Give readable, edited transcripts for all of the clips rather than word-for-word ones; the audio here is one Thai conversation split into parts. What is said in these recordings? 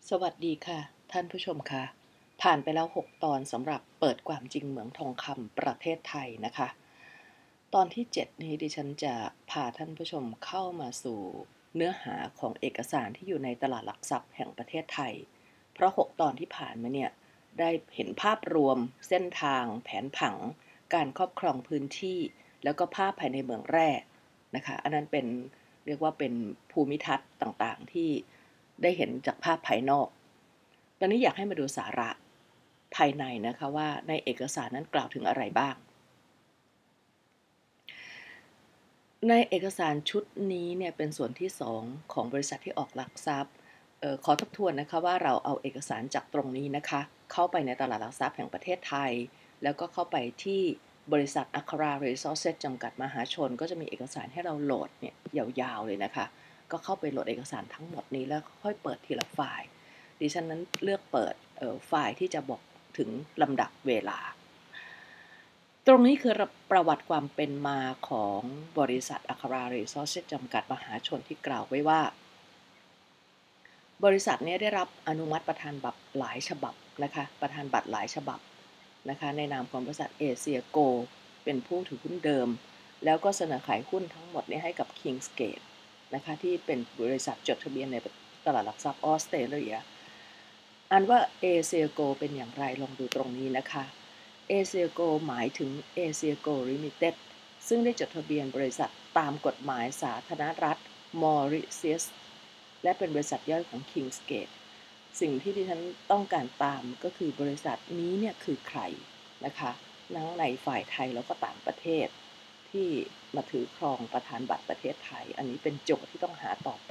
สวัสดีค่ะท่านผู้ชมค่ะผ่านไปแล้ว6ตอนสำหรับเปิดความจริงเหมืองทองคำประเทศไทยนะคะตอนที่7นี้ดิฉันจะพาท่านผู้ชมเข้ามาสู่เนื้อหาของเอกสารที่อยู่ในตลาดหลักทรัพย์แห่งประเทศไทยเพราะ6ตอนที่ผ่านมาเนี่ยได้เห็นภาพรวมเส้นทางแผนผังการครอบครองพื้นที่แล้วก็ภาพภายในเมืองแร่นะคะอันนั้นเป็นเรียกว่าเป็นภูมิทัศน์ต่างๆที่ได้เห็นจากภาพภายนอก ตอนนี้อยากให้มาดูสาระภายในนะคะว่าในเอกสารนั้นกล่าวถึงอะไรบ้าง ในเอกสารชุดนี้เนี่ยเป็นส่วนที่2ของบริษัทที่ออกหลักทรัพย์ขอทบทวนนะคะว่าเราเอาเอกสารจากตรงนี้นะคะเข้าไปในตลาดหลักทรัพย์แห่งประเทศไทยแล้วก็เข้าไปที่บริษัทอัครารีซอสเซสจำกัดมหาชนก็จะมีเอกสารให้เราโหลดเนี่ยยาวๆเลยนะคะก็เข้าไปโหลดเอกสารทั้งหมดนี้แล้วค่อยเปิดทีละไฟล์ดิฉันนั้นเลือกเปิดไฟล์ที่จะบอกถึงลำดับเวลา ตรงนี้คือประวัติความเป็นมาของบริษัทอัครารีซอสจำกัดมหาชนที่กล่าวไว้ว่าบริษัทนี้ได้รับอนุมัติประธานบัตรหลายฉบับนะคะประธานบัตรหลายฉบับนะคะในนามของบริษัทเอเชียโกเป็นผู้ถือหุ้นเดิมแล้วก็เสนอขายหุ้นทั้งหมดนี้ให้กับ Kingsgate นะคะที่เป็นบริษัทจดทะเบียนในตลาดหลักทรัพย์ออสเตรเลียอันว่าเอเชียโกเป็นอย่างไรลองดูตรงนี้นะคะ เอเชียโกหมายถึงเอเชียโกลิมิเต็ดซึ่งได้จดทะเบียนบริษัทตามกฎหมายสาธารณรัฐมอริเชียสและเป็นบริษัทย่อยของ Kingsgate สิ่งที่ดิฉันต้องการตามก็คือบริษัทนี้เนี่ยคือใครนะคะทั้งในฝ่ายไทยแล้วก็ต่างประเทศที่มาถือครองประธานบัตรประเทศไทยอันนี้เป็นโจทย์ที่ต้องหาต่อไป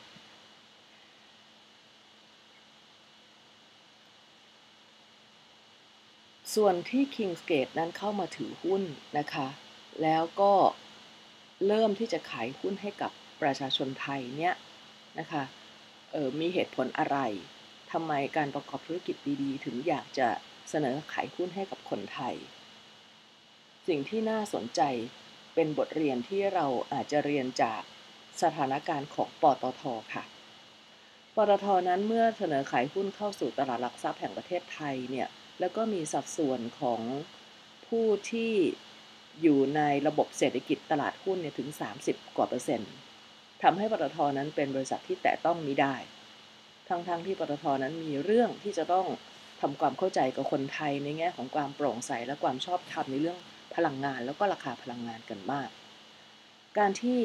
ส่วนที่ Kingsgate นั้นเข้ามาถือหุ้นนะคะแล้วก็เริ่มที่จะขายหุ้นให้กับประชาชนไทยเนี่ยนะคะมีเหตุผลอะไรทำไมการประกอบธุรกิจดีๆถึงอยากจะเสนอขายหุ้นให้กับคนไทยสิ่งที่น่าสนใจเป็นบทเรียนที่เราอาจจะเรียนจากสถานการณ์ของปตทค่ะปตทนั้นเมื่อเสนอขายหุ้นเข้าสู่ตลาดหลักทรัพย์แห่งประเทศไทยเนี่ย แล้วก็มีสัดส่วนของผู้ที่อยู่ในระบบเศรษฐกิจตลาดหุ้นเนี่ยถึง30กว่าเปอร์เซ็นต์ทำให้ปตทนั้นเป็นบริษัทที่แตะต้องมิได้ทั้งที่ปตทนั้นมีเรื่องที่จะต้องทำความเข้าใจกับคนไทยในแง่ของความโปร่งใสและความชอบธรรมในเรื่องพลังงานแล้วก็ราคาพลังงานกันมากการที่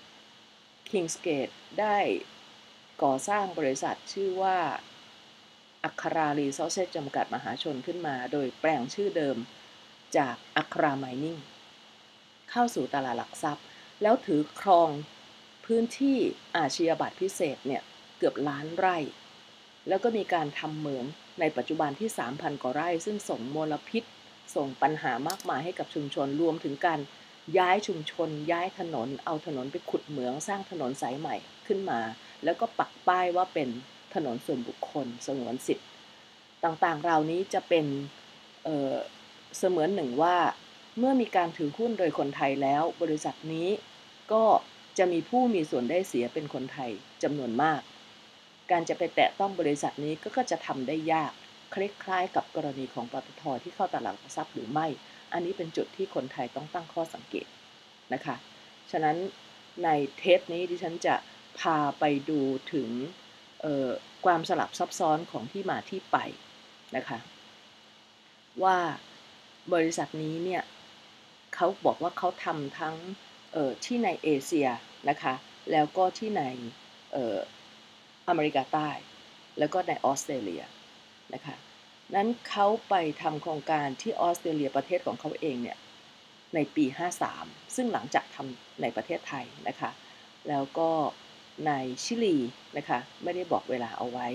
Kingsgate ได้ก่อสร้างบริษัทชื่อว่าอัครารีซอสเซสจำกัดมหาชนขึ้นมาโดยแปลงชื่อเดิมจากอัคราไมนิ่งเข้าสู่ตลาดหลักทรัพย์แล้วถือครองพื้นที่อาชญาบัตรพิเศษเนี่ยเกือบล้านไร่แล้วก็มีการทำเหมืองในปัจจุบันที่ 3,000 กว่าไร่ซึ่งส่งมลพิษส่งปัญหามากมายให้กับชุมชนรวมถึงการย้ายชุมชนย้ายถนนเอาถนนไปขุดเหมืองสร้างถนนสายใหม่ขึ้นมาแล้วก็ปักป้ายว่าเป็นถนนส่วนบุคคลสงวนสิทธิ์ต่างๆเหล่านี้จะเป็นเสมือนหนึ่งว่าเมื่อมีการถือหุ้นโดยคนไทยแล้วบริษัทนี้ก็จะมีผู้มีส่วนได้เสียเป็นคนไทยจำนวนมากการจะไปแตะต้องบริษัทนี้ก็จะทำได้ยากคล้ายๆกับกรณีของปตทที่เข้าตลาดหลักทรัพย์หรือไม่อันนี้เป็นจุดที่คนไทยต้องตั้งข้อสังเกตนะคะฉะนั้นในเทปนี้ดิฉันจะพาไปดูถึงความสลับซับซ้อนของที่มาที่ไปนะคะว่าบริษัทนี้เนี่ยเขาบอกว่าเขาทำทั้งที่ในเอเชียนะคะแล้วก็ที่ในอเมริกาใต้แล้วก็ในออสเตรเลียนะคะนั้นเขาไปทำโครงการที่ออสเตรเลียประเทศของเขาเองเนี่ยในปี53ซึ่งหลังจากทำในประเทศไทยนะคะแล้วก็ในชิลีนะคะไม่ได้บอกเวลาเอาไว้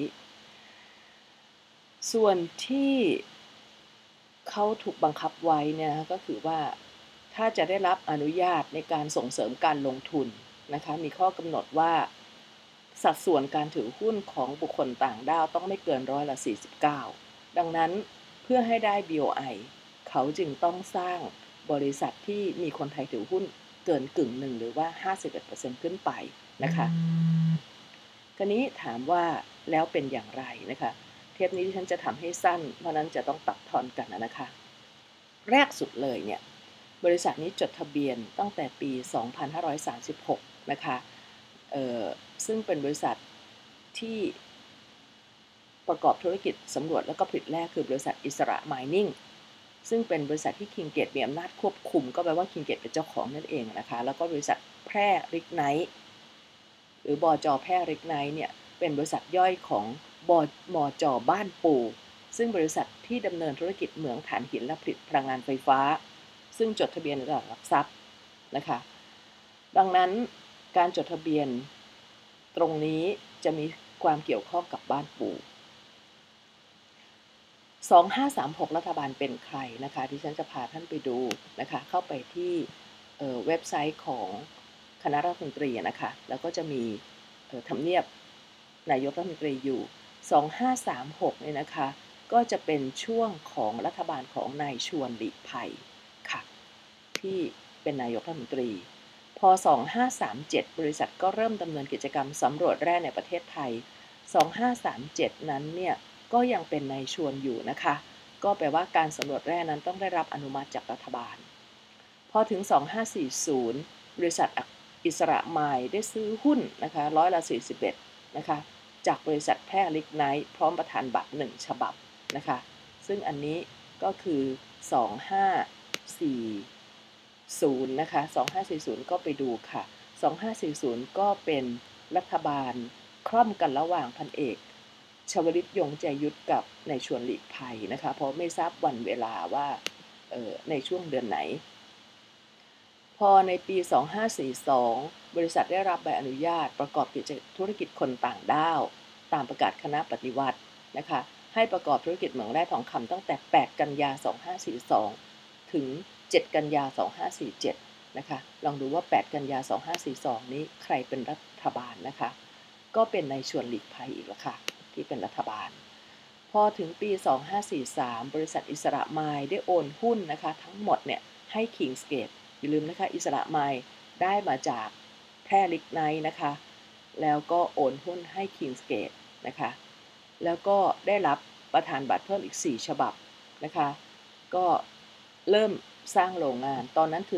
ส่วนที่เขาถูกบังคับไว้เนี่ยก็คือว่าถ้าจะได้รับอนุญาตในการส่งเสริมการลงทุนนะคะมีข้อกำหนดว่าสัดส่วนการถือหุ้นของบุคคลต่างด้าวต้องไม่เกิน49%ดังนั้นเพื่อให้ได้ BOI เขาจึงต้องสร้างบริษัทที่มีคนไทยถือหุ้นเกินกึ่งหนึ่งหรือว่า51%ขึ้นไปนะคะคราวนี้ถามว่าแล้วเป็นอย่างไรนะคะเทปนี้ที่ฉันจะทำให้สั้นเพราะนั้นจะต้องตัดทอนกันนะคะแรกสุดเลยเนี่ยบริษัทนี้จดทะเบียนตั้งแต่ปี 2536 นะคะซึ่งเป็นบริษัทที่ประกอบธุรกิจสำรวจและก็ผลิตแร่คือบริษัทอิสระไมนิ่งซึ่งเป็นบริษัทที่คิงเกตมีอำนาจควบคุมก็แปลว่าคิงเกตเป็นเจ้าของนั่นเองนะคะแล้วก็บริษัทแพร่ริกไนท์หรือบจ.แพร่ริกไนท์เนี่ยเป็นบริษัทย่อยของมจ.บ้านปูซึ่งบริษัทที่ดำเนินธุรกิจเหมืองถ่านหินและผลิตพลังงานไฟฟ้าซึ่งจดทะเบียนในตลาดหลักทรัพย์นะคะดังนั้นการจดทะเบียนตรงนี้จะมีความเกี่ยวข้องกับบ้านปู2536รัฐบาลเป็นใครนะคะที่ฉันจะพาท่านไปดูนะคะเข้าไปที่เว็บไซต์ของคณะรัฐมนตรีนะคะแล้วก็จะมีทำเนียบนายกรัฐมนตรีอยู่2536เนี่ยนะคะก็จะเป็นช่วงของรัฐบาลของนายชวนหลีกภัยค่ะที่เป็นนายกรัฐมนตรีพอ2537บริษัทก็เริ่มดำเนินกิจกรรมสำรวจแร่ในประเทศไทย2537นั้นเนี่ยก็ยังเป็นนายชวนอยู่นะคะก็แปลว่าการสำรวจแร่นั้นต้องได้รับอนุมัติจากรัฐบาลพอถึง2540บริษัทอิสระไมล์ได้ซื้อหุ้นนะคะ41%นะคะจากบริษัทแพร่ลิกไนท์พร้อมประธานบัตร1ฉบับนะคะซึ่งอันนี้ก็คือ2540นะคะ2540ก็ไปดูค่ะ2540ก็เป็นรัฐบาลคร่อมกันระหว่างพันเอกชวลิตยงใจยุทธกับนายชวนหลีกภัยนะคะเพราะไม่ทราบวันเวลาว่าในช่วงเดือนไหนพอในปี2542บริษัทได้รับใบอนุญาตประกอบธุรกิจคนต่างด้าวตามประกาศคณะปฏิวัตินะคะให้ประกอบธุรกิจเหมืองแร่ทองคำตั้งแต่8กันยา2542ถึง7กันยา2547นะคะลองดูว่า8กันยา2542นี้ใครเป็นรัฐบาลนะคะก็เป็นนายชวนหลีกภัยอีกแล้วค่ะที่เป็นรัฐบาลพอถึงปี2543บริษัทอิสระไมล์ได้โอนหุ้นนะคะทั้งหมดเนี่ยให้ Kingsgate อย่าลืมนะคะอิสระไมล์ได้มาจากแพร่ลิกไนท์นะคะแล้วก็โอนหุ้นให้ Kingsgate นะคะแล้วก็ได้รับประธานบัตรเพิ่มอีก4ฉบับนะคะก็เริ่มสร้างโรงงานตอนนั้นคือ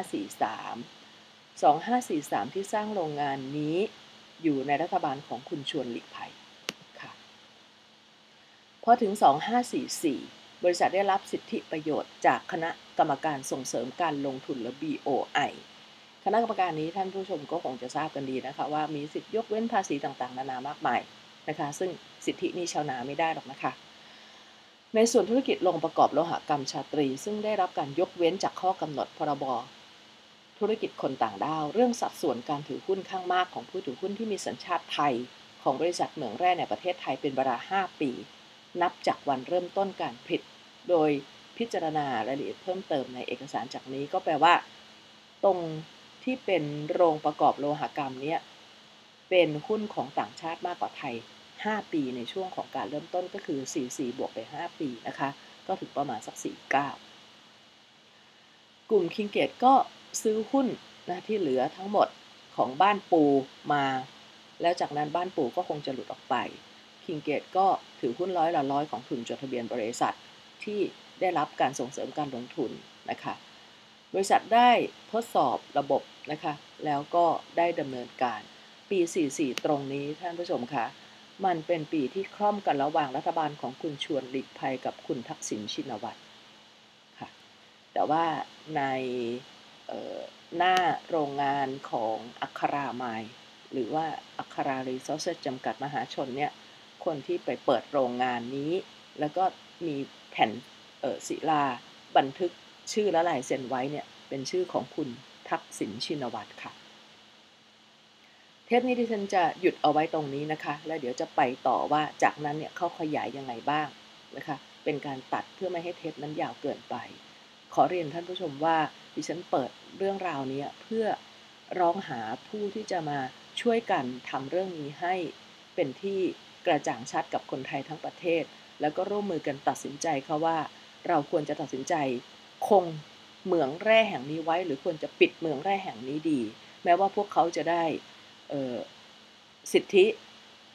2543ที่สร้างโรงงานนี้อยู่ในรัฐบาลของคุณชวนหลีกภัยค่ะพอถึง2544บริษัทได้รับสิทธิประโยชน์จากคณะกรรมการส่งเสริมการลงทุนหรือ BOI คณะกรรมการนี้ท่านผู้ชมก็คงจะทราบกันดีนะคะว่ามีสิทธิยกเว้นภาษีต่างๆนานามากมายนะคะซึ่งสิทธินี้ชาวนาไม่ได้หรอกนะคะในส่วนธุรกิจโรงประกอบโลหกรรมชาตรีซึ่งได้รับการยกเว้นจากข้อกำหนดพรบธุรกิจคนต่างด้าวเรื่องสัดส่วนการถือหุ้นข้างมากของผู้ถือหุ้นที่มีสัญชาติไทยของบริษัทเหมืองแร่ในประเทศไทยเป็นเวลา5ปีนับจากวันเริ่มต้นการผลิตโดยพิจารณารายละเอียดเพิ่มเติมในเอกสารจากนี้ก็แปลว่าตรงที่เป็นโรงประกอบโลหกรรมนี้เป็นหุ้นของต่างชาติมากกว่าไทย5ปีในช่วงของการเริ่มต้นก็คือ44บวกไป5ปีนะคะก็ถึงประมาณสัก49กลุ่มคิงเกตก็ซื้อหุ้นนะที่เหลือทั้งหมดของบ้านปูมาแล้วจากนั้นบ้านปูก็คงจะหลุดออกไปคิงเกตก็ถือหุ้น100 ละ 100ของทุนจดทะเบียนบริษัทที่ได้รับการส่งเสริมการลงทุนนะคะบริษัทได้ทดสอบระบบนะคะแล้วก็ได้ดำเนินการปี44ตรงนี้ท่านผู้ชมคะมันเป็นปีที่คล่อมกันระหว่างรัฐบาลของคุณชวนหลีกภัยกับคุณทักษิณชินวัตรค่ะแต่ว่าในหน้าโรงงานของอัคราไมล์หรือว่าอัครารีซอสจำกัดมหาชนเนี่ยคนที่ไปเปิดโรงงานนี้แล้วก็มีแผ่นศิลาบันทึกชื่อและลายเซ็นไว้เนี่ยเป็นชื่อของคุณทักษิณชินวัตรค่ะเทปนี้ที่ฉันจะหยุดเอาไว้ตรงนี้นะคะแล้วเดี๋ยวจะไปต่อว่าจากนั้นเนี่ยเขาขยายยังไงบ้างนะคะเป็นการตัดเพื่อไม่ให้เทปนั้นยาวเกินไปขอเรียนท่านผู้ชมว่าดิฉันเปิดเรื่องราวนี้เพื่อร้องหาผู้ที่จะมาช่วยกันทำเรื่องนี้ให้เป็นที่กระจ่างชัดกับคนไทยทั้งประเทศแล้วก็ร่วมมือกันตัดสินใจค่ะว่าเราควรจะตัดสินใจคงเหมืองแร่แห่งนี้ไว้หรือควรจะปิดเหมืองแร่แห่งนี้ดีแม้ว่าพวกเขาจะได้สิทธิ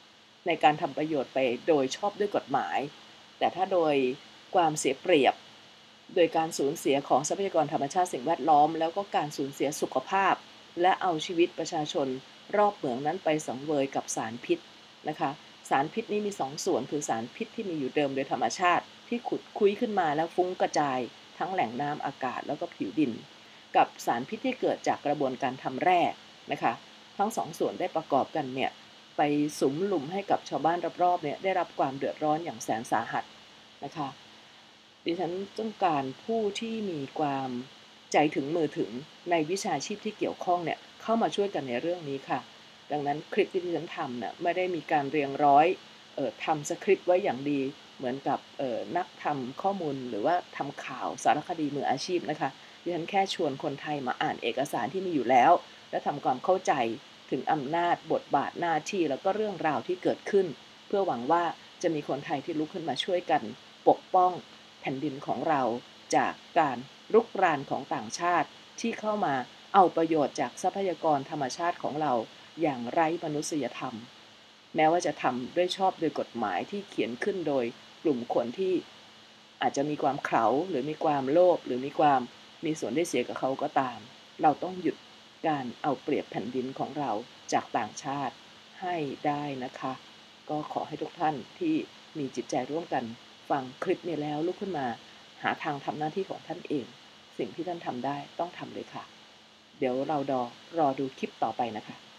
ในการทำประโยชน์ไปโดยชอบด้วยกฎหมายแต่ถ้าโดยความเสียเปรียบโดยการสูญเสียของทรัพยากรธรรมชาติสิ่งแวดล้อมแล้วก็การสูญเสียสุขภาพและเอาชีวิตประชาชนรอบเหมืองนั้นไปสังเวยกับสารพิษนะคะสารพิษนี้มี2ส่วนคือสารพิษที่มีอยู่เดิมโดยธรรมชาติที่ขุดคุ้ยขึ้นมาแล้วฟุ้งกระจายทั้งแหล่งน้ำอากาศแล้วก็ผิวดินกับสารพิษที่เกิดจากกระบวนการทำแร่นะคะทั้ง2ส่วนได้ประกอบกันเนี่ยไปสุมหลุมให้กับชาวบ้านรอบๆเนี่ยได้รับความเดือดร้อนอย่างแสนสาหัสนะคะดิฉันต้องการผู้ที่มีความใจถึงมือถึงในวิชาชีพที่เกี่ยวข้องเนี่ยเข้ามาช่วยกันในเรื่องนี้ค่ะดังนั้นคลิปที่ดิฉันทำเนี่ยไม่ได้มีการเรียงร้อยทำสคริปต์ไว้อย่างดีเหมือนกับนักทำข้อมูลหรือว่าทำข่าวสารคดีมืออาชีพนะคะดิฉันแค่ชวนคนไทยมาอ่านเอกสารที่มีอยู่แล้วและทำความเข้าใจถึงอำนาจบทบาทหน้าที่แล้วก็เรื่องราวที่เกิดขึ้นเพื่อหวังว่าจะมีคนไทยที่ลุกขึ้นมาช่วยกันปกป้องแผ่นดินของเราจากการรุกรานของต่างชาติที่เข้ามาเอาประโยชน์จากทรัพยากรธรรมชาติของเราอย่างไร้มนุษยธรรมแม้ว่าจะทำด้วยชอบโดยกฎหมายที่เขียนขึ้นโดยกลุ่มคนที่อาจจะมีความเขลาหรือมีความโลภหรือมีความมีส่วนได้เสียกับเขาก็ตามเราต้องหยุดการเอาเปรียบแผ่นดินของเราจากต่างชาติให้ได้นะคะก็ขอให้ทุกท่านที่มีจิตใจร่วมกันฟังคลิปนี้แล้วลุกขึ้นมาหาทางทำหน้าที่ของท่านเองสิ่งที่ท่านทำได้ต้องทำเลยค่ะเดี๋ยวเรารอดูคลิปต่อไปนะคะ